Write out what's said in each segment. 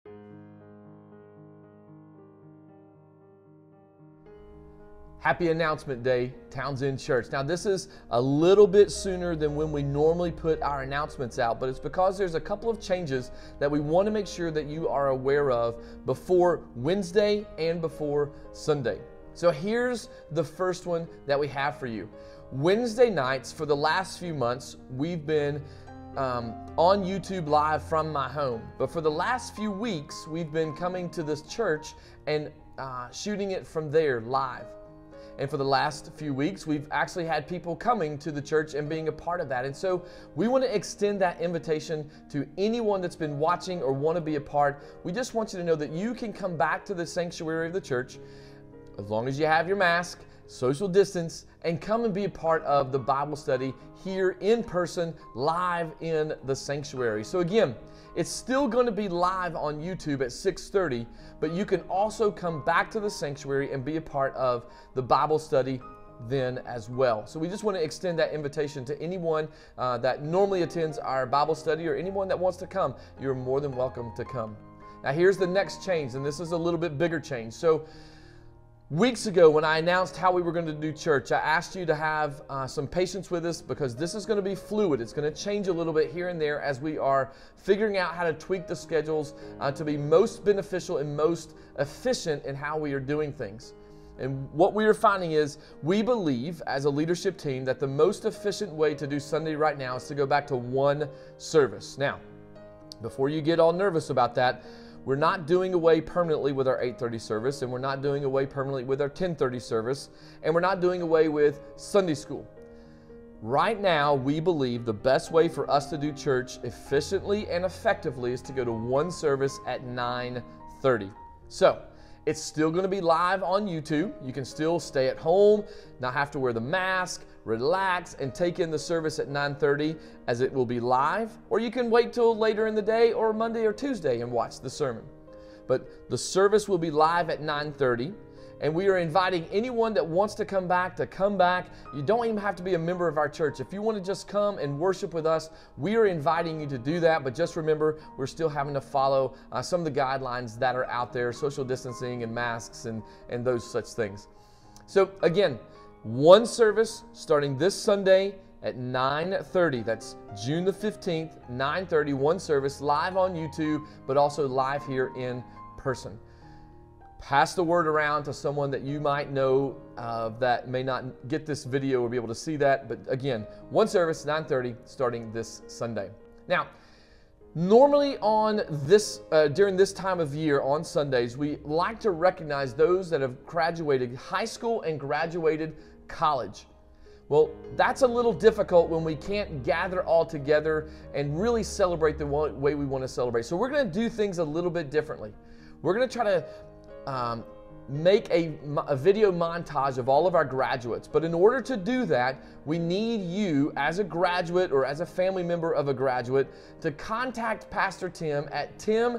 Happy Announcement Day, Townsend Church. Now this is a little bit sooner than when we normally put our announcements out, but it's because there's a couple of changes that we want to make sure that you are aware of before Wednesday and before Sunday. So here's the first one that we have for you. Wednesday nights for the last few months, we've been on YouTube Live from my home. But for the last few weeks, we've been coming to this church and shooting it from there live. And for the last few weeks, we've actually had people coming to the church and being a part of that. And so we want to extend that invitation to anyone that's been watching or want to be a part. We just want you to know that you can come back to the sanctuary of the church as long as you have your mask, social distance, and come and be a part of the Bible study here in person, live in the sanctuary. So again, it's still going to be live on YouTube at 6:30, but you can also come back to the sanctuary and be a part of the Bible study then as well. So we just want to extend that invitation to anyone that normally attends our Bible study, or anyone that wants to come. You're more than welcome to come. Now here's the next change, and this is a little bit bigger change. So weeks ago, when I announced how we were going to do church, I asked you to have some patience with us, because this is going to be fluid. It's going to change a little bit here and there as we are figuring out how to tweak the schedules to be most beneficial and most efficient in how we are doing things. And what we are finding is, we believe as a leadership team that the most efficient way to do Sunday right now is to go back to one service. Now, before you get all nervous about that, we're not doing away permanently with our 8:30 service, and we're not doing away permanently with our 10:30 service, and we're not doing away with Sunday school. Right now, we believe the best way for us to do church efficiently and effectively is to go to one service at 9:30. So, it's still going to be live on YouTube. You can still stay at home, not have to wear the mask, relax, and take in the service at 9:30 as it will be live. Or you can wait till later in the day or Monday or Tuesday and watch the sermon. But the service will be live at 9:30. And we are inviting anyone that wants to come back to come back. You don't even have to be a member of our church. If you want to just come and worship with us, we are inviting you to do that. But just remember, we're still having to follow some of the guidelines that are out there, social distancing and masks and those such things. So again, one service starting this Sunday at 9:30. That's June the 15th, 9:30, one service live on YouTube, but also live here in person. Pass the word around to someone that you might know that may not get this video or be able to see that. But again, one service, 9:30, starting this Sunday. Now, normally on this during this time of year on Sundays, we like to recognize those that have graduated high school and graduated college. Well, that's a little difficult when we can't gather all together and really celebrate the way we want to celebrate. So we're going to do things a little bit differently. We're going to try to make a video montage of all of our graduates. But in order to do that, we need you as a graduate or as a family member of a graduate to contact Pastor Tim at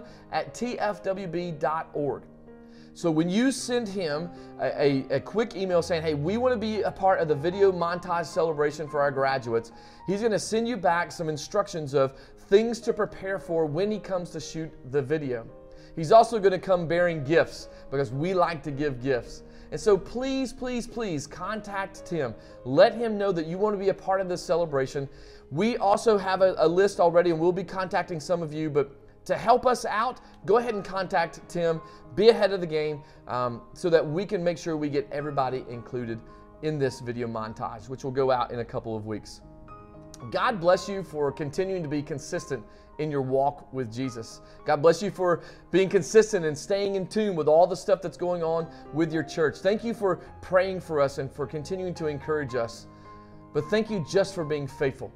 tim@tfwb.org. So when you send him a quick email saying, hey, we want to be a part of the video montage celebration for our graduates, he's going to send you back some instructions of things to prepare for when he comes to shoot the video. He's also going to come bearing gifts, because we like to give gifts. And so please, please, please contact Tim. Let him know that you want to be a part of this celebration. We also have a list already, and we'll be contacting some of you, but to help us out, go ahead and contact Tim. Be ahead of the game so that we can make sure we get everybody included in this video montage, which will go out in a couple of weeks. God bless you for continuing to be consistent in your walk with Jesus. God bless you for being consistent and staying in tune with all the stuff that's going on with your church. Thank you for praying for us and for continuing to encourage us. But thank you just for being faithful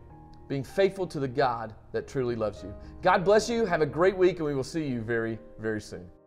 to the God that truly loves you. God bless you. Have a great week, and we will see you very, very soon.